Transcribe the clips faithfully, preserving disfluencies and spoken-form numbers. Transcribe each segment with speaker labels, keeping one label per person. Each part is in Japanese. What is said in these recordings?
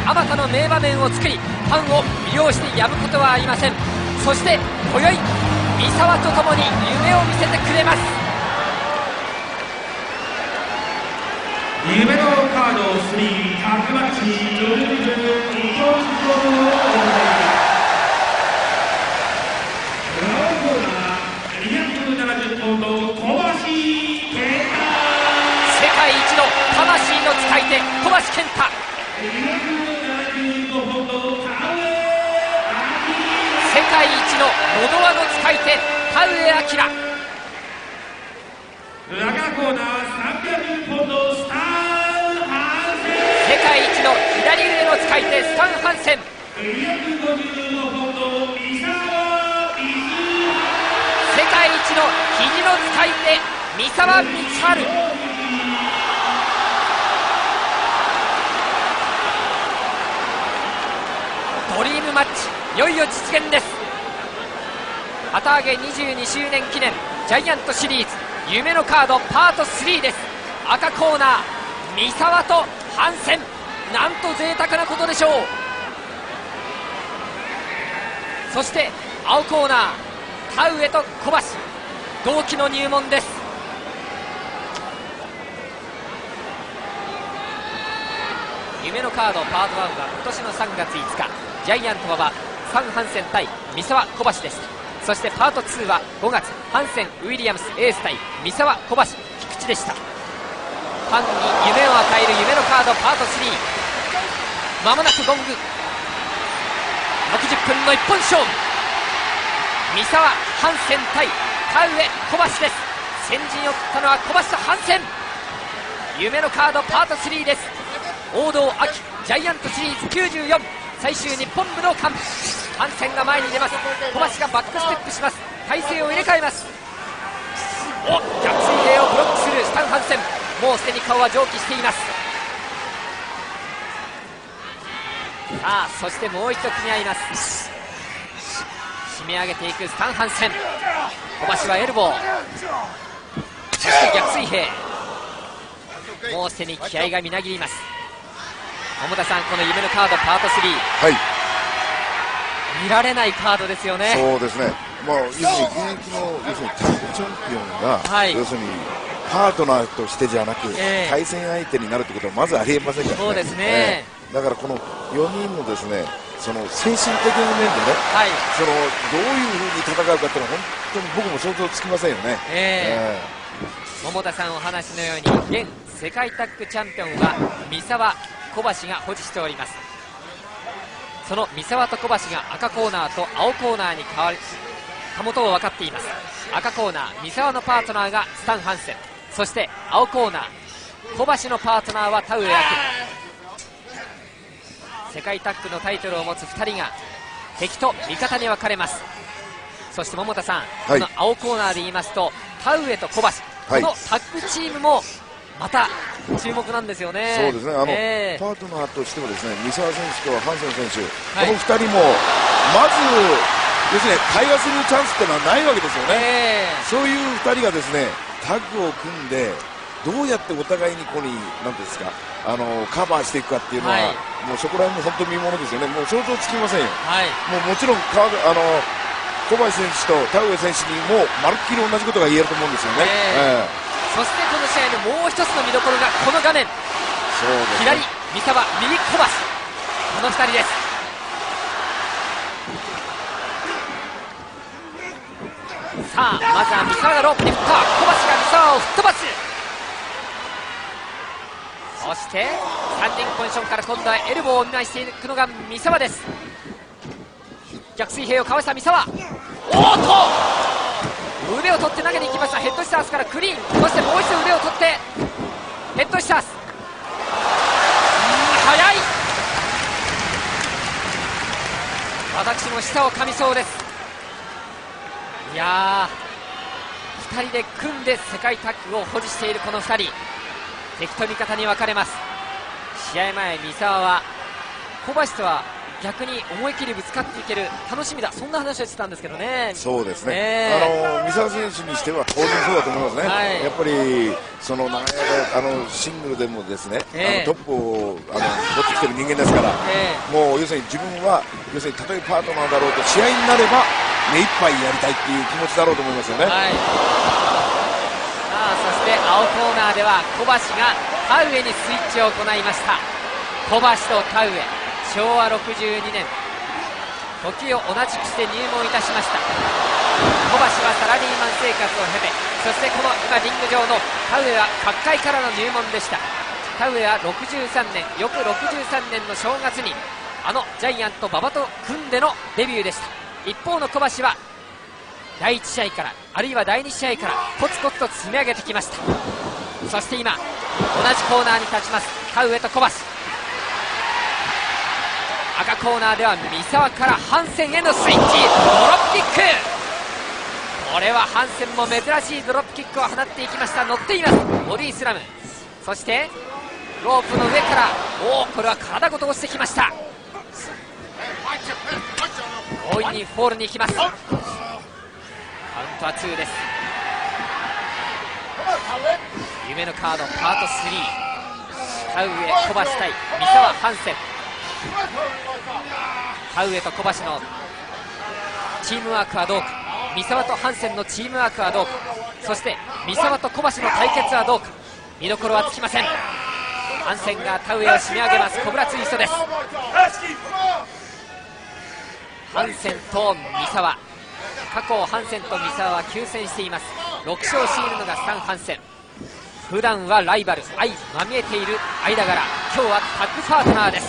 Speaker 1: あまたの名場面を作り、ファンを魅了してやむことはありません。そして今宵三沢とともに夢を見せてくれます。
Speaker 2: 夢のカードスリー、タッグマッチよんじゅうにちょうをにひゃくななじゅうポンド、小橋健太。
Speaker 1: 世界一の魂の使い手、小橋健太。世界一ののど輪の使い手、田上彰。
Speaker 2: ラガーコーナーさんびゃくじゅうポンド、スタン・ハンセン。
Speaker 1: 世界一の左腕の使い手、スタン・ハンセン。
Speaker 2: にひゃくごじゅうポンド、三沢光晴。
Speaker 1: 世界一の肘の使い手、三沢光晴。ドリームマッチ、いよいよ実現です。旗揚げにじゅうにしゅうねん記念ジャイアントシリーズ夢のカードパートスリーです。赤コーナー三沢とハンセン、なんと贅沢なことでしょう。そして青コーナー田上と小橋、同期の入門です。夢のカードパートワンは今年のさんがついつか、ジャイアント馬場スタン・ハンセン対三沢小橋でした。そしてパートツーはごがつ、ハンセン・ウィリアムスエース対三沢小橋菊池でした。ファンに夢を与える夢のカードパートスリー、まもなくゴング。ろくじゅっぷんの一本勝負、三沢ハンセン対田上小橋です。先陣を切ったのは小橋とハンセン。夢のカードパートスリーです。王道秋ジャイアントシリーズきゅうじゅうよん最終日本武道館、ハンセンが前に出ます。小橋がバックステップします。体勢を入れ替えます。お、逆水平をブロックするスタン・ハンセン、もうすでに顔は蒸気しています。さあそしてもう一度組み合います。締め上げていくスタン・ハンセン、小橋はエルボー、そして逆水平、もうすでに気合がみなぎります。桃田さん、この夢のカードパートスリー、
Speaker 3: はい、
Speaker 1: 見られないカードですよね。
Speaker 3: そうですね、まあ、要するに現役の要するにタッグチャンピオンが、はい、要するにパートナーとしてじゃなく、えー、対戦相手になるということはまずありえませんからね。
Speaker 1: そうですね、
Speaker 3: えー、だからこのよにんのですね、その精神的な面でね、はい、そのどういうふうに戦うかっていうのは本当に僕も想像つきませんよね。え
Speaker 1: ーえー、桃田さんお話のように現世界タッグチャンピオンは三沢小橋が保持しております。その三沢と小橋が赤コーナーと青コーナーに変わるたもとを分かっています。赤コーナー三沢のパートナーがスタン・ハンセン、そして青コーナー小橋のパートナーは田上彰。世界タッグのタイトルを持つふたりが敵と味方に分かれます。そして桃田さん、はい、この青コーナーで言いますと田上と小橋、はい、このタッグチームもまた注目なんですよね。
Speaker 3: そうですね、あの、えー、パートナーとしてもですね、三沢選手とハンセン選手、はい、このふたりもまず要するに会話するチャンスっていうのはないわけですよね。えー、そういうふたりがですねタッグを組んでどうやってお互いにここに何ですかあのカバーしていくかっていうのは、はい、もうそこら辺も本当に見ものですよね。もう想像つきませんよ。はい、もうもちろんかあの小橋選手と田上選手にもまるっきり同じことが言えると思うんですよね。えーえー
Speaker 1: そしてこの試合のもう一つの見どころがこの画面、そうです、ね、左三沢右小橋、このふたりです。さあまずは三沢がロープに振った、小橋が三沢を吹っ飛ばす。そしてスタンディングポジションから今度はエルボーを見舞いしていくのが三沢です。逆水平をかわした三沢、おーっと腕を取って投げに行きました。ヘッドシタースからクリーン、そしてもう一度腕を取ってヘッドシタース、速い、私も舌を噛みそうです。いやーふたりで組んで世界タッグを保持しているこのふたり、敵と味方に分かれます。試合前三沢は小橋とは逆に思い切りぶつかっていける、楽しみだ、そんな話をしてたんですけどね。
Speaker 3: そうですね、
Speaker 1: えー、
Speaker 3: あの三沢選手にしては当然そうだと思いますね、はい、やっぱりその長い間あのシングルでもですね、えー、あのトップをあの持ってきてる人間ですから、えー、もう要するに自分は要するにたとえパートナーだろうと試合になれば目いっぱいやりたいっていう気持ちだろうと思いますよね。はい、
Speaker 1: さあそして青コーナーでは小橋が田上にスイッチを行いました。小橋と田上、しょうわろくじゅうにねん、時を同じくして入門いたしました。小橋はサラリーマン生活を経て、そしてこの今リング上の田上は角界からの入門でした。田上はろくじゅうさんねん、翌ろくじゅうさんねんの正月にあのジャイアント馬場と組んでのデビューでした。一方の小橋はだいいち試合から、あるいはだいに試合からコツコツと積み上げてきました。そして今同じコーナーに立ちます田上と小橋。赤コーナーでは三沢からハンセンへのスイッチ、ドロップキック、これはハンセンも珍しいドロップキックを放っていきました。乗っています、ボディスラム、そしてロープの上から、おお、これは体ごと落ちてきました。強引にフォールに行きます。カウントはツーです。夢のカードパートスリー、田上小橋対三沢ハンセン。田上と小橋のチームワークはどうか、三沢とハンセンのチームワークはどうか、そして三沢と小橋の対決はどうか、見どころはつきません。ハンセンが田上を締め上げます。コブラツイストです。ハンセンと三沢、過去ハンセンと三沢はきゅう戦しています。ろく勝しているのがスタン・ハンセン。普段はライバル、相まみえている間柄、今日はタッグパートナーです。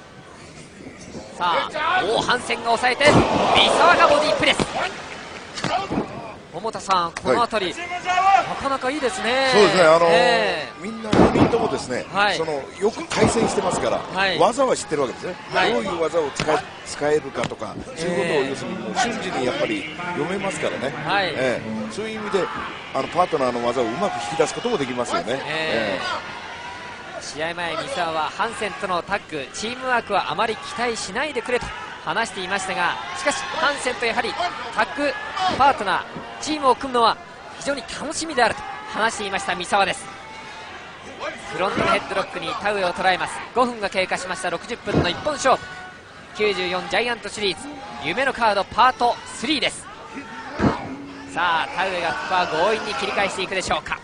Speaker 1: さあ、おハンセンが抑えて三沢がボディープレス。桃田さん、この辺り、はい、なかなかいいですね。
Speaker 3: そうですね、あのーえー、みんなよにんともですね、はい、そのよく対戦してますから、はい、技は知ってるわけですね、はい、どういう技を使え、使えるかとか、そういうことを要するにもう瞬時にやっぱり読めますからね、はい、えー、そういう意味であのパートナーの技をうまく引き出すこともできますよね。えーえ
Speaker 1: ー、試合前、三沢はハンセンとのタッグ、チームワークはあまり期待しないでくれと話していましたが、しかしハンセンとやはりタッグパートナー、チームを組むのは非常に楽しみであると話していました三沢です。フロントヘッドロックに田植えを捉えます。ごふんが経過しました。ろくじゅっぷんの一本勝負、きゅうじゅうよんジャイアントシリーズ夢のカードパートスリーです。さあ田植えがここは強引に切り返していくでしょうか。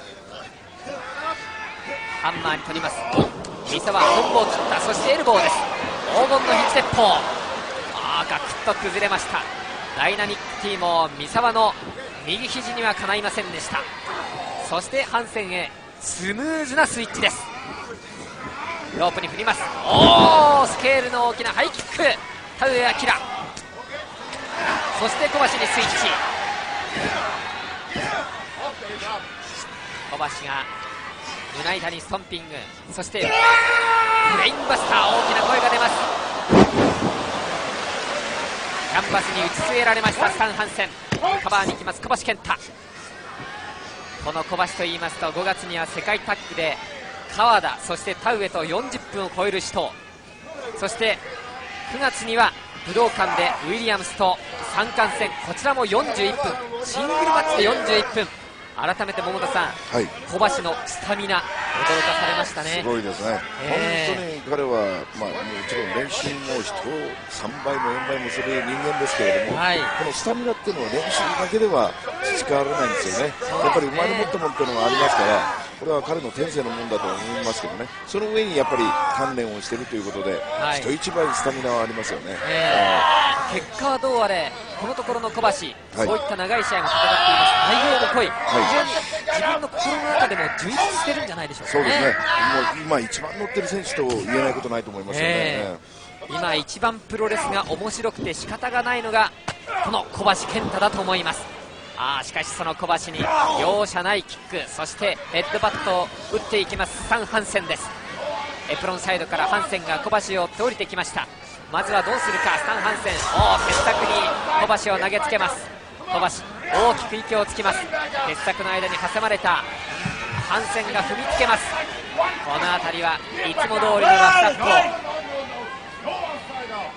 Speaker 1: ハンマーに取ります。三沢本部を切った。そしてエルボーです。黄金のヒッチ鉄砲、あーガクッと崩れました。ダイナミック T も三沢の右肘にはかないませんでした。そしてハンセンへスムーズなスイッチです。ロープに振ります。おースケールの大きなハイキック、田植明。そして小橋にスイッチ、小橋が胸板にストンピング、そしてブレインバスター、大きな声が出ます。キャンバスに打ち据えられましたスタン・ハンセン。カバーに行きます小橋健太。この小橋といいますとごがつには世界タッグで川田、そして田植とよんじゅっぷんを超える死闘、そしてくがつには武道館でウィリアムスと三冠戦、こちらもよんじゅういっぷん、シングルマッチでよんじゅういっぷん。改めて桃田さん、はい、小橋のスタミナ驚かされましたね。
Speaker 3: すごいですね、えー、本当に彼は、まあ、もちろん練習も人をさんばいもよんばいもする人間ですけれども、はい、このスタミナっていうのは練習だけでは培われないんですよね。やっぱり生まれ持ったものっていうのがありますから、これは彼の天性のものだと思いますけどね、その上にやっぱり鍛錬をしているということで、はい、人一倍スタミナはありますよね。え
Speaker 1: ー、結果はどうあれ、このところの小橋、はい、そういった長い試合も戦っています。内容も濃い、はい、非常に自分の心の中でも充実してるんじゃないでしょうかね。そうですね、もう
Speaker 3: 今一番乗ってる選手と言えないことないと思いますよね。え
Speaker 1: ー、今一番プロレスが面白くて仕方がないのがこの小橋健太だと思います。あしかしその小橋に容赦ないキック、そしてヘッドバットを打っていきますスタン・ハンセンです。エプロンサイドからハンセンが小橋を追って降りてきました。まずはどうするか、スタン・ハンセン、おー傑作に小橋を投げつけます。小橋大きく息をつきます。傑作の間に挟まれたハンセンが踏みつけます。この辺りはいつも通りのラフタップを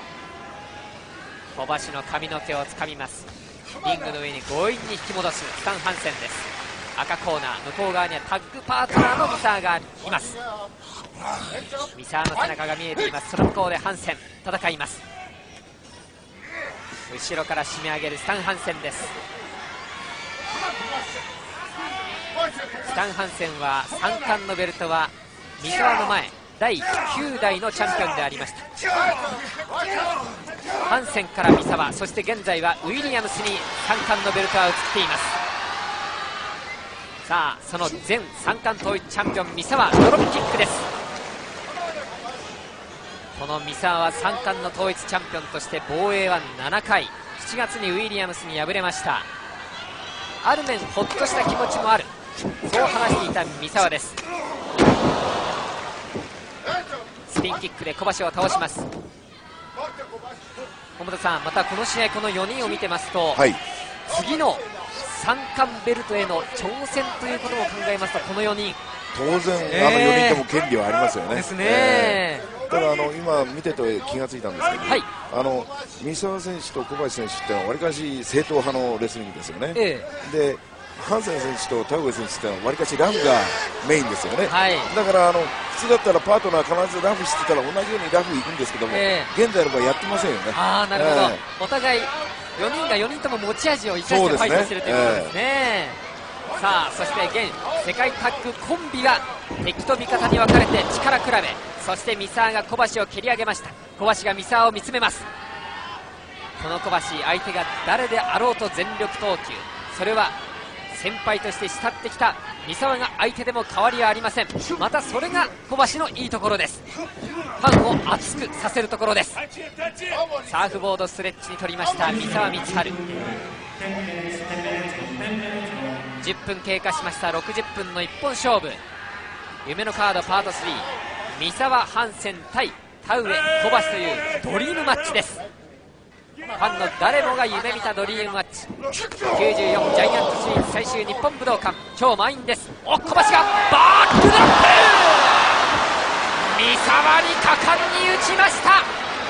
Speaker 1: 小橋の髪の毛をつかみます。リングの上に強引に引き戻すスタン・ハンセンです。赤コーナー向こう側にはタッグパートナーの三沢がいます。三沢の背中が見えています。その向こうでハンセン戦います。後ろから締め上げるスタン・ハンセンです。スタン・ハンセンはさん冠のベルトは三沢の前だいきゅうだいのチャンピオンでありました。ハンセンから三沢、そして現在はウィリアムスにさん冠のベルトは移っています。さあその前さん冠統一チャンピオン三沢、ドロップキックです。この三沢はさん冠の統一チャンピオンとして防衛はななかい、しちがつにウィリアムスに敗れました。ある面ほっとした気持ちもある、そう話していた三沢です。スピンキックで小橋を倒します。本田さん、またこの試合このよにんを見てますと、はい、次のさん冠ベルトへの挑戦ということを考えますと、このよにん
Speaker 3: 当然、えー、あのよにんとも権利はありますよね。
Speaker 1: ですね、え
Speaker 3: ー、ただあの今見てて気がついたんですけど、はい、あの三沢選手と小橋選手ってのはわりかし正統派のレスリングですよね、えー、でハンセン選手と田上選手ってのはわりかしラフがメインですよね、はい、だからあの普通だったらパートナー必ずラフしてたら同じようにラフ行くんですけども、えー、現在の場合やってませんよね。
Speaker 1: あー、なるほど、えー、お互いよにんがよにんとも持ち味を生かしてファイトしているということですね、えー、さあそして現世界タッグコンビが敵と味方に分かれて力比べ、そして三沢が小橋を蹴り上げました。小橋が三沢を見つめます。この小橋、相手が誰であろうと全力投球、それは先輩として慕ってきた三沢が相手でも変わりはありません。またそれが小橋のいいところです。ファンを熱くさせるところです。サーフボードストレッチに取りました三沢光晴。じゅっぷん経過しました。ろくじゅっぷんの一本勝負、夢のカードパートスリー、三沢ハンセン対田上小橋というドリームマッチです。ファンの誰もが夢見たドリームマッチ、きゅうじゅうよんジャイアントシリーズ最終日本武道館、超満員です。おっ、小橋がバックドロップ、三沢に果敢に打ちました。さ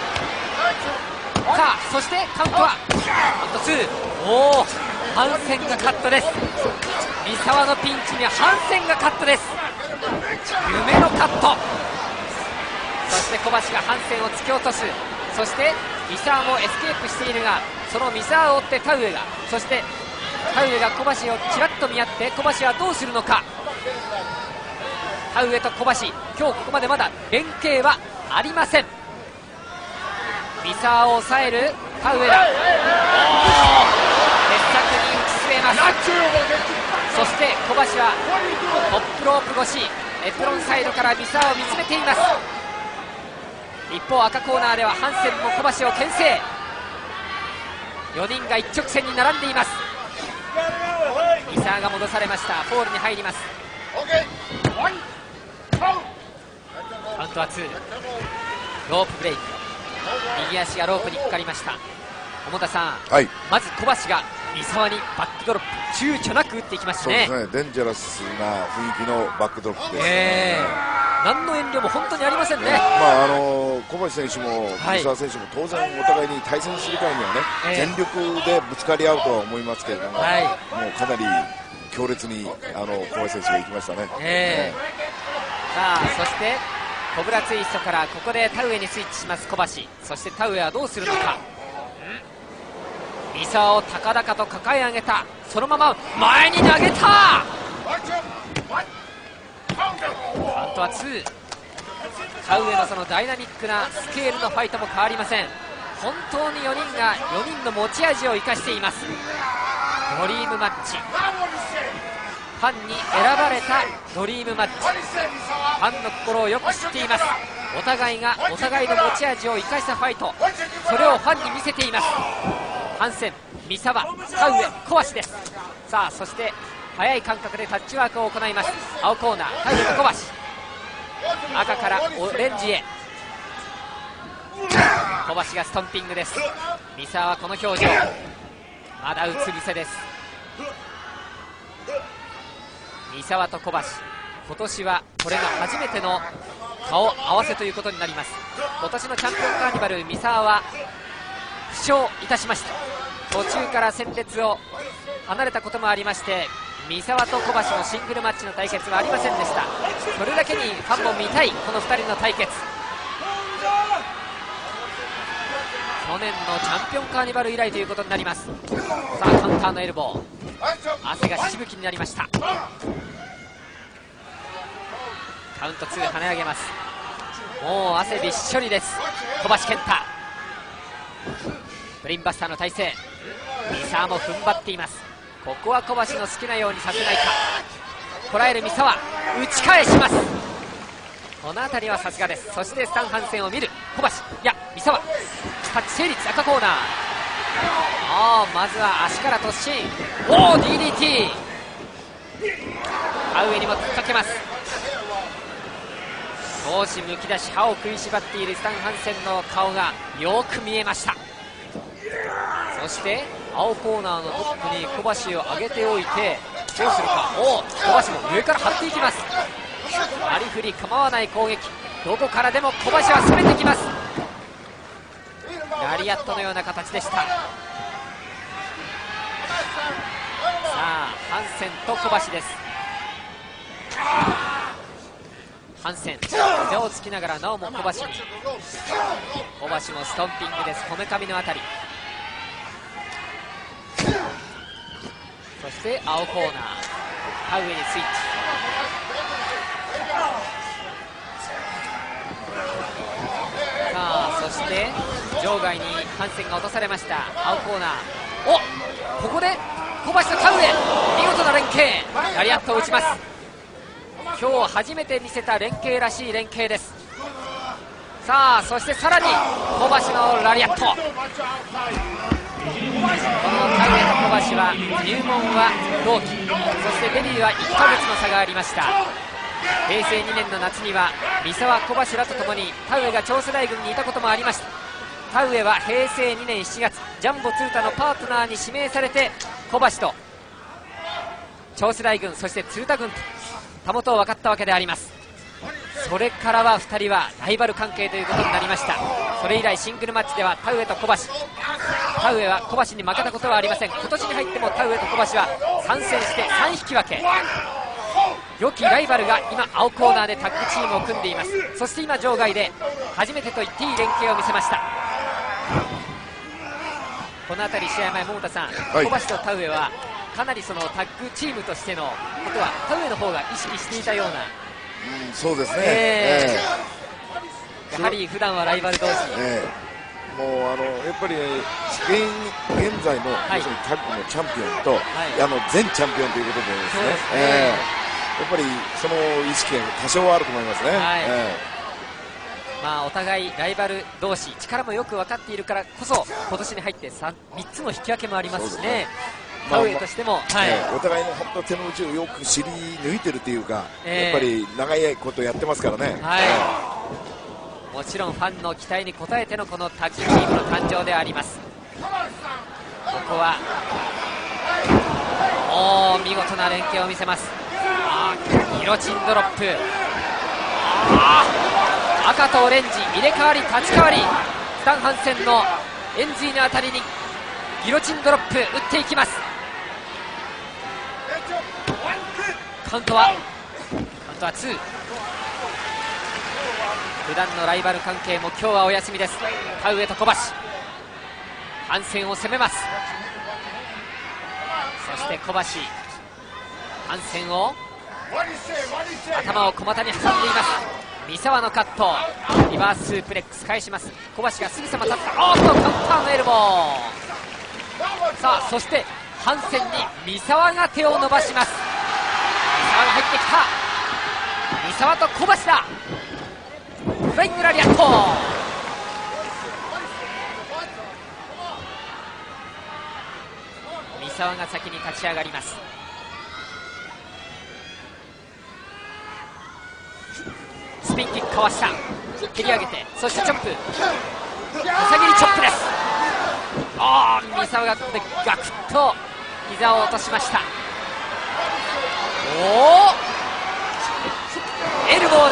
Speaker 1: あそしてカウントはカウントツー、おお、ハンセンがカットです。三沢のピンチにハンセンがカットです。夢のカット、そして小橋がハンセンを突き落とす。そして三沢もエスケープしているが、その三沢を追って田上が、そして田上が小橋をちらっと見合って、小橋はどうするのか。田上と小橋、今日ここまでまだ連携はありません。三沢を抑える田上だ。鉄柵に打ち据えます。そして小橋はトップロープ越し、エプロンサイドから三沢を見つめています。一方赤コーナーではハンセンも小橋を牽制、よにんが一直線に並んでいます。三沢が戻されました。フォールに入ります。カウントはツー、ロープブレイク、右足がロープにかかりました。桃田さん、はい、まず小橋が三沢にバックドロップ躊躇なく打っていきましたね。
Speaker 3: そうですね、デンジャラスな雰囲気のバックドロップですね、
Speaker 1: えー、何の遠慮も本当にありませんね。
Speaker 3: まああの小橋選手も三沢選手も当然お互いに対戦するからにはね、えー、全力でぶつかり合うとは思いますけれども、はい、もうかなり強烈にあの小橋選手がいきましたね、え
Speaker 1: ー、さあそしてコブラツイストからここで田上にスイッチします小橋。そして田上はどうするのか。三沢を高々と抱え上げた、そのまま前に投げた。カウントはツー。田上のそのダイナミックなスケールのファイトも変わりません。本当によにんがよにんの持ち味を生かしています。ドリームマッチ、ファンに選ばれたドリームマッチ、ファンの心をよく知っています。お互いがお互いの持ち味を生かしたファイト、それをファンに見せています。ハンセン、三沢、田上、小橋です。さあそして速い感覚でタッチワークを行います。青コーナー田上と小橋、赤からオレンジへ小橋がストンピングです。三沢はこの表情、まだうつ伏せです。三沢と小橋、今年はこれが初めての顔合わせということになります。今年のチャンピオンカーニバル、三沢は負勝いたしました。途中から戦列を離れたこともありまして、三沢と小橋のシングルマッチの対決はありませんでした。それだけにファンも見たいこのふたりの対決。去年のチャンピオンカーニバル以来ということになります。さあカウンターのエルボー、汗がしぶきになりました。カウントツー跳ね上げます。もう汗びっしょりです小橋健太。ブリンバスターの体勢、三沢も踏ん張っています。ここは小橋の好きなようにさせないか。こらえる三沢、打ち返します。この辺りはさすがです。そしてスタン・ハンセンを見る小橋、いや三沢、タッチ成立、赤コーナー。あーまずは足から突進、おお ディーディーティー、 田上にも突っかけます。少しむき出し歯を食いしばっているスタン・ハンセンの顔がよく見えました。そして青コーナーのトップに小橋を上げておいて、どうするか。おお小橋も上から張っていきます。ありふり構わない攻撃、どこからでも小橋は攻めてきます。ラリアットのような形でした。さあハンセンと小橋です。ハンセン腕をつきながらなおも小橋に、小橋もストンピングです。こめかみのあたり。そして青コーナー、田植えにスイッチ。さあそして場外にハンセンが落とされました。青コーナー、おここで小橋と田植え、見事な連携、ラリアットを打ちます。今日初めて見せた連携らしい連携です。さあそしてさらに小橋のラリアット。この田植えと小橋は入門は同期、そしてデビューはいっかげつの差がありました。へいせいにねんの夏には三沢小橋らとともに田植えが長世代軍にいたこともありました。田植えはへいせいにねんしちがつ、ジャンボ鶴田のパートナーに指名されて小橋と長世代軍、そして鶴田軍とたもとを分かったわけであります。それからはふたりはライバル関係ということになりました。それ以来シングルマッチでは田植えと小橋、田植えは小橋に負けたことはありません。今年に入っても田植えと小橋は参戦してさん引き分け。良きライバルが今青コーナーでタッグチームを組んでいます。そして今場外で初めてと言っていい連携を見せました。この辺り試合前、桃田さん、はい、小橋と田植えはかなりそのタッグチームとしてのことは田植えの方が意識していたような、
Speaker 3: うん、そうですね、
Speaker 1: えーえー、やはり普段はライバル同士、
Speaker 3: えー、もうあのやっぱり現, 現在の、はい、タッグのチャンピオンと、はい、あの前チャンピオンということでですね、えー、やっぱりその意識が多少はあると思いますね。はい、えー
Speaker 1: まあ、お互いライバル同士、力もよく分かっているからこそ今年に入って 3, 3つの引き分けもありますしね。田植えとしても、
Speaker 3: まあはい、お互いの本当手の内をよく知り抜いてるというか、えー、やっぱり長いことやってますからね。はい、
Speaker 1: もちろんファンの期待に応えてのこのタッグチームの誕生であります。ここはおー見事な連携を見せます。あギロチンドロップ、あ赤とオレンジ入れ替わり立ち替わり、スタン・ハンセンのエンジーのあたりにギロチンドロップ打っていきます。カウントはカウントはツー。普段のライバル関係も今日はお休みです。田植えと小橋、ハンセンを攻めます。そして小橋、ハンセンを頭を小股に挟んでいます。三沢のカット、リバーススープレックス返します。小橋がすぐさま立った。おっとカウンターのエルボー。さあそしてハンセンに三沢が手を伸ばします。三沢が入ってきた。三沢と小橋だ。フライングラリアット。三沢が先に立ち上がります。スピンキックかわした。蹴り上げて、そしてチョップ、うさぎりチョップです。ああ三沢がここでガクッと膝を落としました。おおエルボーです。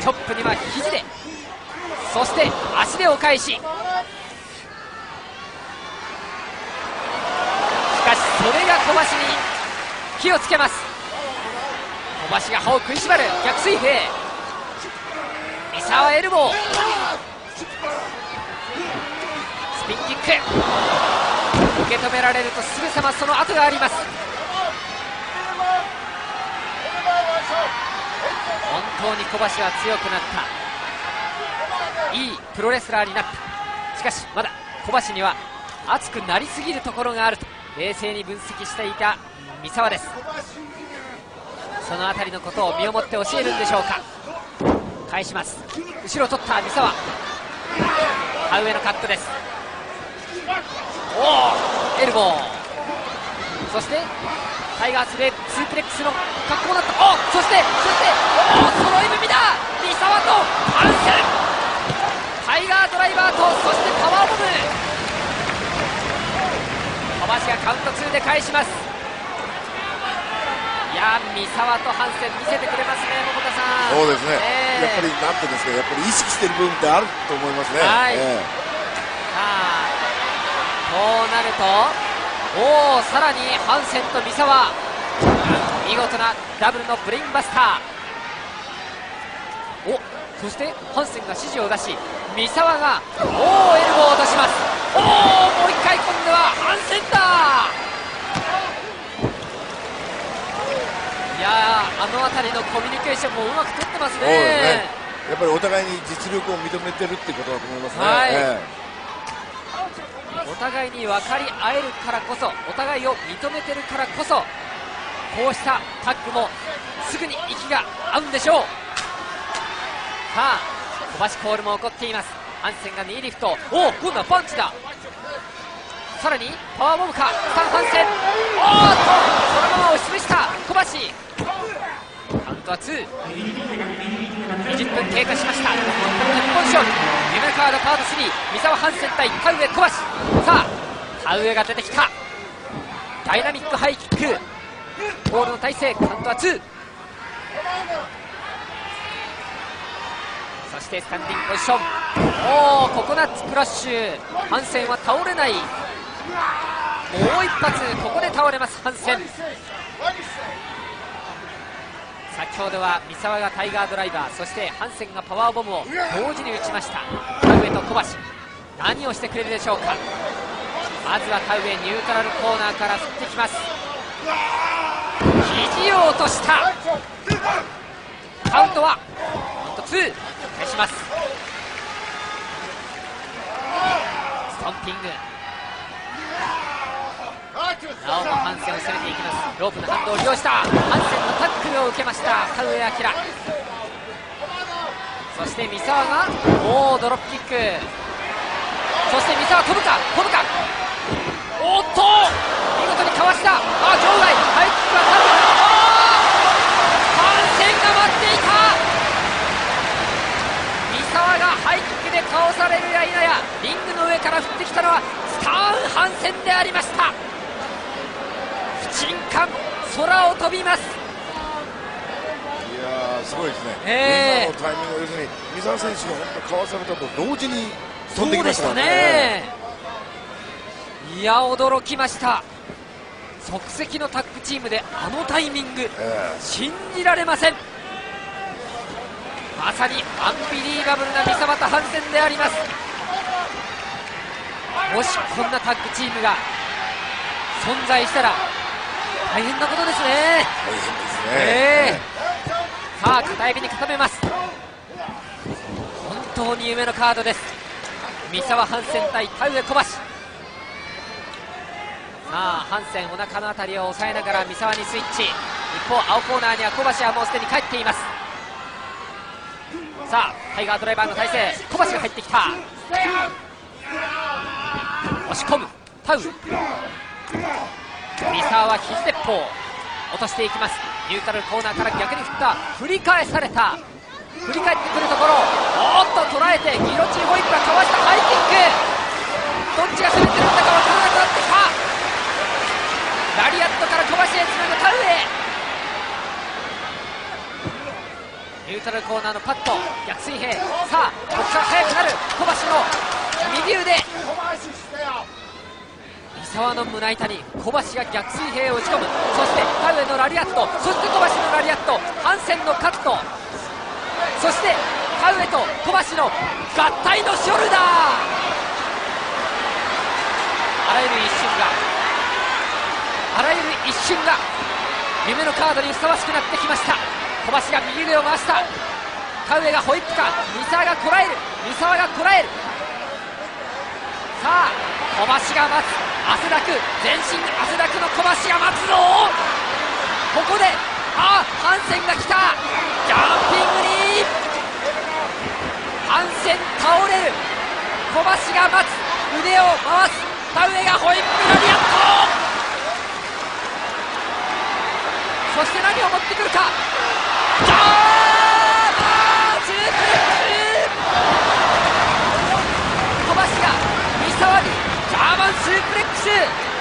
Speaker 1: チョップには肘で、そして足でお返し。 気をつけます。小橋が歯を食いしばる逆水平。三沢エルボー、スピンキック、受け止められるとすぐさまその後があります。本当に小橋は強くなった、いいプロレスラーになった。しかしまだ小橋には熱くなりすぎるところがあると冷静に分析していた三沢です。その辺りのことを身をもって教えるんでしょうか。返します。後ろを取った三沢、真上のカットです。おお、エルボー、そしてタイガースレスープレックスの格好だった。おそしてそしておお、揃い踏みだ。三沢とハンセン、タイガードライバーとそしてパワーボム。小橋がカウントツーで返します。いやー、三沢とハンセン見せてくれますね、桃田さん。
Speaker 3: そうですね、
Speaker 1: えー、
Speaker 3: やっぱりなんていうんですか、やっぱり意識している部分ってあると思いますね。
Speaker 1: はい、
Speaker 3: えー、
Speaker 1: さあこうなると、おお、さらにハンセンと三沢、見事なダブルのブレインバスター。おそしてハンセンが指示を出し、三沢がおおエルボーを出します。おお、もう一回今度はハンセンだ。いやー、あの辺りのコミュニケーションもうまく取ってますね。
Speaker 3: そうですね、やっぱりお互いに実力を認めてるってことだと思いますね。
Speaker 1: はい、
Speaker 3: え
Speaker 1: ー、お互いに分かり合えるからこそ、お互いを認めてるからこそ、こうしたタッグもすぐに息が合うんでしょう。さあ小橋コールも起こっています。ハンセンがにリフト、おお、今度はパンチだ。さらにパワーボムか、スタンハンセン、おーっとそのまま押し潰した小橋。カウントはツー、にじゅっぷん経過しました。日本勝負夢カードパートスリー、三沢ハンセン対田上小橋。さあ田上が出てきた。ダイナミックハイキック、ボールの体勢、カウントはツー。そしてスタンディングポジション、おお、ココナッツプラッシュ。ハンセンは倒れない。もう一発、ここで倒れますハンセン。先ほどは三沢がタイガードライバー、そしてハンセンがパワーボムを同時に打ちました。田上と小橋、何をしてくれるでしょうか。まずは田上、ニュートラルコーナーから振ってきます。肘を落とした。カウントはカウントツー、返します。ストンピング、なおもハンセンを攻めていきます。ロープの反動を利用したハンセンのタックルを受けました田上彰。そして三沢がおおドロップキック、そして三沢飛ぶか飛ぶか、おっと見事にかわした。あ、場外ハイキックは田上、ハンセンが待っていた。三沢がハイキックで倒されるや否や、リングの上から降ってきたのはスターンハンセンでありました。不沈艦、空を飛びます。
Speaker 3: いやー、すごいですね、
Speaker 1: えー、
Speaker 3: 今のタイミング、要するに三沢選手が本当かわされたと同時に飛んできましたね。
Speaker 1: ね、いや驚きました。即席のタッグチームであのタイミング、えー、信じられません。まさにアンビリーバブルな三沢とハンセンであります。もしこんなタッグチームが存在したら大変なことですね。
Speaker 3: 大変ですね、
Speaker 1: えー、さあ片指に固めます。本当に夢のカードです。三沢ハンセン対田上小橋。さあハンセンお腹の辺りを押さえながら三沢にスイッチ。一方青コーナーには小橋はもうすでに帰っています。さあタイガードライバーの体勢、小橋が入ってきた。押し込む田上、三沢は肘鉄砲落としていきます。ニュートラルコーナーから逆に振った、振り返された、振り返ってくるところ、おっと捉えてギロチンホイップがかわしたハイキック。どっちが攻めてるんだか分からなくなってきた。ラリアットから小橋へつなぐ田上。ニュートラルコーナーのパット、逆水平。さあここから速くなる小橋の右腕。三沢の胸板に小橋が逆水平を打ち込む。そして田上のラリアット、そして小橋のラリアット、ハンセンのカット、そして田上と小橋の合体のショルダー。あらゆる一瞬があらゆる一瞬が夢のカードにふさわしくなってきました。小橋が右腕を回した。田上がホイップか、三沢がこらえる、三沢がこらえる。さあ小橋が待つ、汗だく、全身汗だくの小橋が待つぞ。ここであハンセンが来た。ジャンピングにハンセン倒れる。小橋が待つ、腕を回す。田上がホイップラリアット。そして何を持ってくるか。ジャーツープレックス。小橋が三沢にジャーマンスープレックス。さ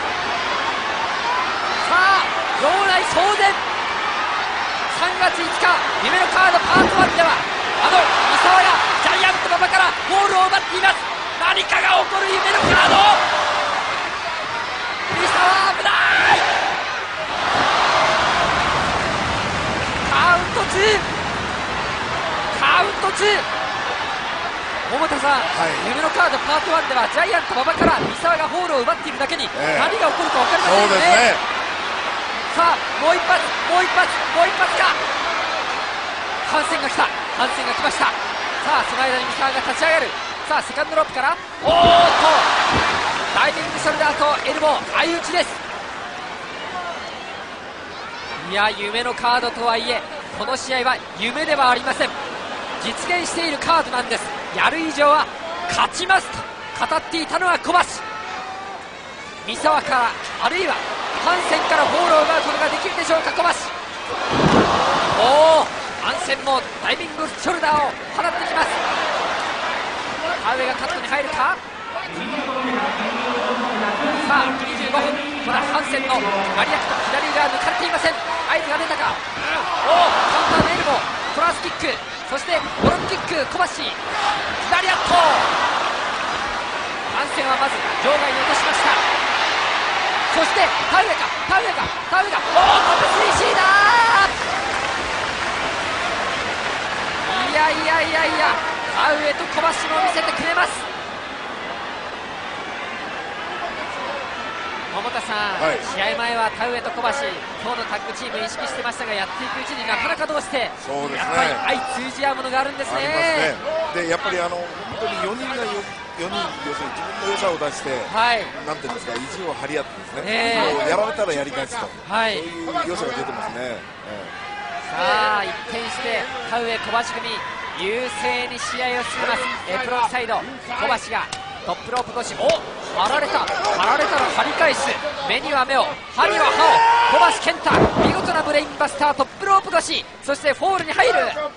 Speaker 1: あ場内騒然。さんがついつか夢のカードパートワンではあの三沢がジャイアント馬場からボールを奪っています。何かが起こる夢のカード。三沢危ない。カウントツー、カウントツー。桃田さん、はい、夢のカードパートワンではジャイアント馬場から三沢がホールを奪っているだけに、えー、何が起こるか分かりませんよね。そうですね。さあもう一発、もう一発、もう一発か。ハンセンが来た、ハンセンが来ました。さあその間に三沢が立ち上がる。さあセカンドロップから、おーっとダイビングショルダーとエルボー相打ちです。いや夢のカードとはいえこの試合は夢ではありません。実現しているカードなんです。やる以上は勝ちますと語っていたのは小橋。三沢からあるいはハンセンからボールを奪うことができるでしょうか。小橋、おおハンセンもダイビングショルダーを放ってきます。田上がカットに入るか。さあにじゅうごふん、まだハンセンのマリアット左側抜かれていません。合図が出たか。おおカウンターのエルボー、トランスキック、そしてドロップキック。小橋左アット。ハンセンはまず場外に落としました。そして田上か、田上か、田上か、おおトップスリーシーだー。いやいやいやいや、田上と小橋も見せてくれます。桃田さん、はい、試合前は田上と小橋、今日のタッグチーム意識してましたが、やっていくうちになかなかどうして、そうですね、やっぱり相通じ合うものがあるんですね。ありますね。でやっぱりあの本当によにんがよよにん、要するに自分の良さを出して、はい、なんていうんですか、意地を張り合ってですね、えー、やられたらやり返すと、はい、そういう良さが出てますね。えー、さあ一転して田上小橋組優勢に試合を進めます。エプロンサイド小橋がトップロープ越し、お張られた、張られたら張り返す。目には目を、歯には歯を。小橋健太見事なブレインバスター、トップロープ越し、そしてフォールに入る。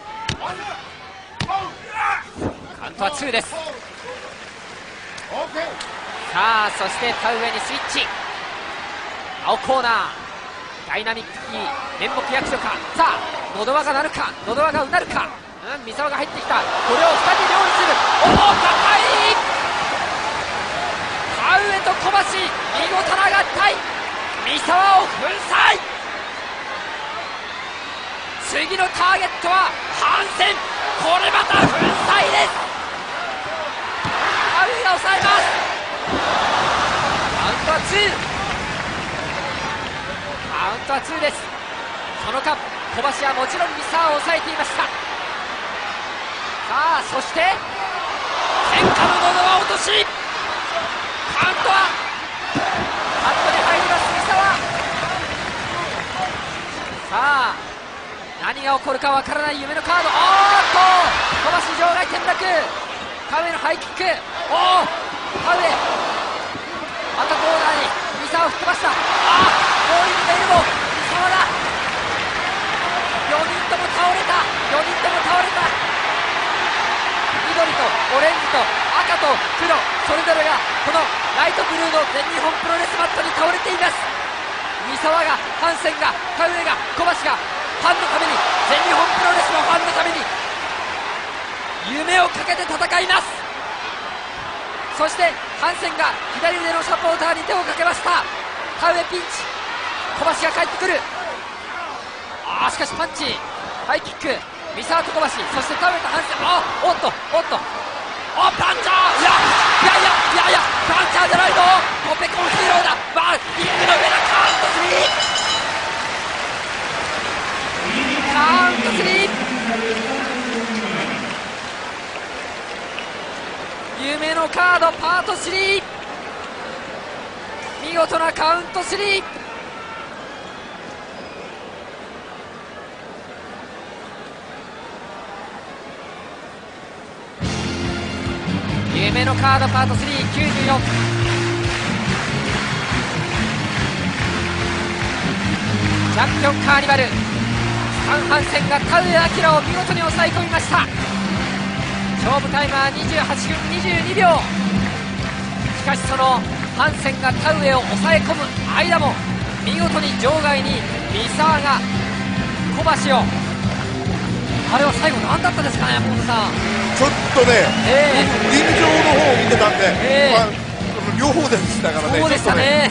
Speaker 1: カウントはツーです。さあそして田植えにスイッチ。青コーナーダイナミックに面目役所か。さあのど輪が鳴るか、のど輪がうなるか。うん、三沢が入ってきた。これをふたり両立する。おお高い。田植えと小橋見事な合体。三沢を粉砕。次のターゲットはハンセン。これまた粉砕です。田植えが抑えます。カウントはツー。カウントはツーです。その間小橋はもちろん三沢を抑えていました。さあそして天下ののど輪落とし。カウントはカットに入ります三沢。さあ何が起こるかわからない夢のカード。おーっと小橋場外転落。田植えのハイキック。おお田植え赤コーナーに三沢を吹っ飛ばした。ああゴーイングエルボー三沢だ。よにんとも倒れた。よにんとも倒れた。緑とオレンジと赤と黒、それぞれがこのライトブルーの全日本プロレスマットに倒れています。三沢が、ハンセンが、田植えが、小橋がファンのために、全日本プロレスのファンのために夢をかけて戦います。 そしてハンセンが左腕のサポーターに手をかけました。田植えピンチ、小橋が帰ってくる。あーしかしパンチ、ハイキック、三沢と小橋、そして田植えとハンセン、あおっとおっと、あパンチャー、いやいやいやいやいやパンチャーじゃないぞ、コペコンヒーローだ。まあリングの上だ、カウントスリー、カウントスリー、夢のカードパートスリー、見事なカウントスリー。夢のカードパートスリー、きゅうじゅうよん、チャンピオンカーニバル、サンハンセンが田植え明を見事に抑え込みました。勝負タイムはにじゅうはちふんにじゅうにびょう。しかしそのハンセンが田植えを抑え込む間も見事に場外に三沢が小橋を、あれは最後何だったですかね、山本さん。
Speaker 3: ちょっとね、
Speaker 1: えー、
Speaker 3: リング上の方を見てたんで、
Speaker 1: えー
Speaker 3: まあ、両方でしたからね、
Speaker 1: そうでしたね、